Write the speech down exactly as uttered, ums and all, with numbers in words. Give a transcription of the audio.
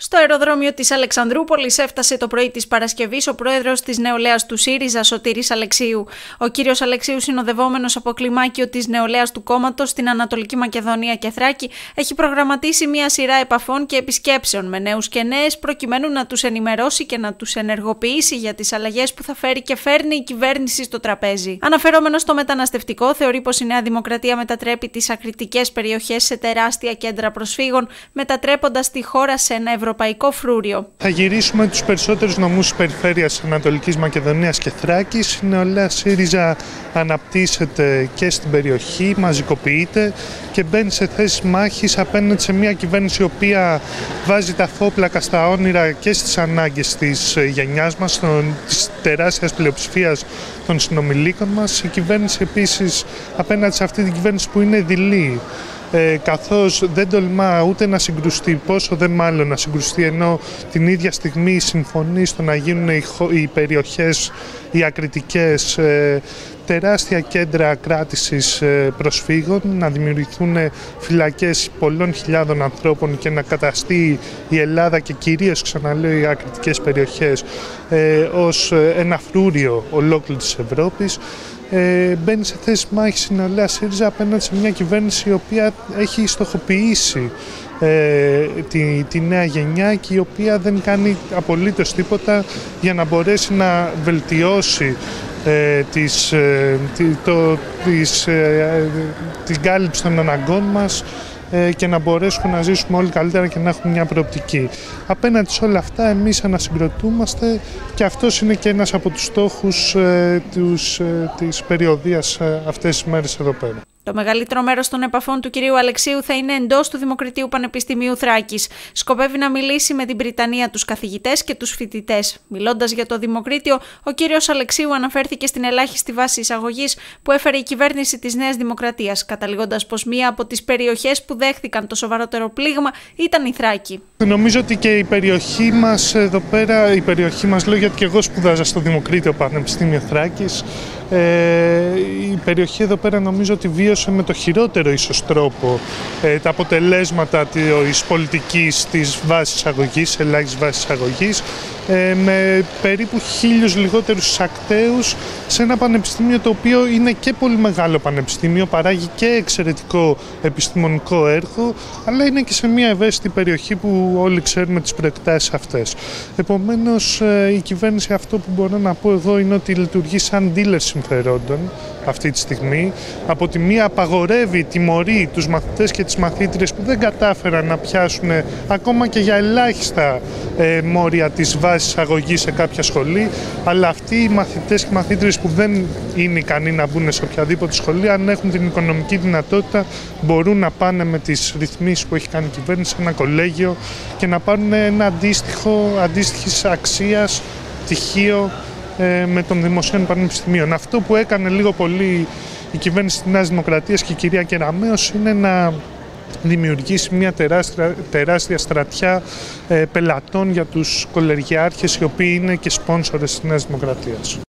Στο αεροδρόμιο της Αλεξανδρούπολης έφτασε το πρωί της Παρασκευής ο πρόεδρος της νεολαίας του ΣΥΡΙΖΑ, Σωτήρης Αλεξίου. Ο κύριος Αλεξίου, συνοδευόμενος από κλιμάκιο της νεολαίας του κόμματος στην Ανατολική Μακεδονία και Θράκη, έχει προγραμματίσει μια σειρά επαφών και επισκέψεων με νέους και νέες, προκειμένου να τους ενημερώσει και να τους ενεργοποιήσει για τις αλλαγές που θα φέρει και φέρνει η κυβέρνηση στο τραπέζι. Αναφερόμενος στο μεταναστευτικό, θεωρεί πως η Νέα Δημοκρατία μετατρέπει τις ακριτικές περιοχές σε τεράστια κέντρα προσφύγων, μετατρέποντας τη χώρα σε ένα ευρωπαϊκό φρούριο. Θα γυρίσουμε τους περισσότερους νομούς της περιφέρειας Ανατολικής Μακεδονίας και Θράκης. Η νεολαία ΣΥΡΙΖΑ αναπτύσσεται και στην περιοχή, μαζικοποιείται και μπαίνει σε θέσεις μάχης απέναντι σε μια κυβέρνηση η οποία βάζει τα φόπλακα στα όνειρα και στις ανάγκες της γενιάς μας, της τεράστιας πλειοψηφίας των συνομιλίκων μας. Η κυβέρνηση επίσης απέναντι σε αυτή την κυβέρνηση που είναι δειλή, Ε, καθώς δεν τολμά ούτε να συγκρουστεί, πόσο δεν μάλλον να συγκρουστεί, ενώ την ίδια στιγμή συμφωνεί στο να γίνουν οι, οι περιοχές, οι ακριτικές, ε, τεράστια κέντρα κράτησης ε, προσφύγων, να δημιουργηθούν φυλακές πολλών χιλιάδων ανθρώπων και να καταστεί η Ελλάδα και κυρίως, ξαναλέω, οι ακριτικές περιοχές ε, ως ένα φρούριο ολόκληρης της Ευρώπης. Ε, μπαίνει σε θέση μάχης η νεολαία ΣΥΡΙΖΑ απέναντι σε μια κυβέρνηση η οποία έχει στοχοποιήσει ε, τη, τη νέα γενιά και η οποία δεν κάνει απολύτως τίποτα για να μπορέσει να βελτιώσει ε, τις, ε, το, τις, ε, την κάλυψη των αναγκών μας και να μπορέσουμε να ζήσουμε όλοι καλύτερα και να έχουμε μια προοπτική. Απέναντι σε όλα αυτά εμείς ανασυγκροτούμαστε και αυτός είναι και ένας από τους στόχους ε, τους, ε, της περιοδίας ε, αυτές τις μέρες εδώ πέρα. Το μεγαλύτερο μέρος των επαφών του κυρίου Αλεξίου θα είναι εντός του Δημοκρατίου Πανεπιστημίου Θράκης. Σκοπεύει να μιλήσει με την Βρυτανία τους καθηγητές και τους φοιτητές. Μιλώντας για το Δημοκρίτιο, ο κύριος Αλεξίου αναφέρθηκε στην ελάχιστη βάση εισαγωγής που έφερε η κυβέρνηση της Νέας Δημοκρατίας, καταλήγοντας πως μία από τις περιοχές που δέχθηκαν το σοβαρότερο πλήγμα ήταν η Θράκη. Νομίζω ότι και η περιοχή μας εδώ πέρα, η περιοχή μας λέω γιατί και εγώ σπουδάζα στο Δημοκρίτιο Πανεπιστήμιο Θράκης, ε, η περιοχή εδώ πέρα νομίζω ότι βίωσε με το χειρότερο ίσως τρόπο ε, τα αποτελέσματα της πολιτικής της βάσης εισαγωγής, ελάχιστης βάσης εισαγωγής, ε, με περίπου χίλιους λιγότερους εισακτέους σε ένα πανεπιστήμιο το οποίο είναι και πολύ μεγάλο πανεπιστήμιο, παράγει και εξαιρετικό επιστημονικό έργο, αλλά είναι και σε μια ευαίσθητη περιοχή που όλοι ξέρουμε τις προεκτάσεις αυτές. Επομένως, η κυβέρνηση, αυτό που μπορώ να πω εγώ είναι ότι λειτουργεί σαν dealer συμφερόντων αυτή τη στιγμή. Από τη μία απαγορεύει, τιμωρεί τους μαθητές και τις μαθήτριες που δεν κατάφεραν να πιάσουν ακόμα και για ελάχιστα ε, μόρια της βάσης εισαγωγής σε κάποια σχολή, αλλά αυτοί οι μαθητές και μαθήτριες που δεν είναι ικανοί να μπουν σε οποιαδήποτε σχολή, αν έχουν την οικονομική δυνατότητα, μπορούν να πάνε με τις ρυθμίσεις που έχει κάνει η κυβέρνηση σε ένα κολέγιο και να πάρουν ένα αντίστοιχο, αντίστοιχης αξίας πτυχίο ε, με των δημοσίων πανεπιστημίων. Αυτό που έκανε λίγο πολύ η κυβέρνηση της Νέας Δημοκρατίας και η κυρία Κεραμέως είναι να δημιουργήσει μια τεράστια, τεράστια στρατιά ε, πελατών για τους κολεγιάρχες, οι οποίοι είναι και σπόνσορες της Νέας Δημοκρατίας.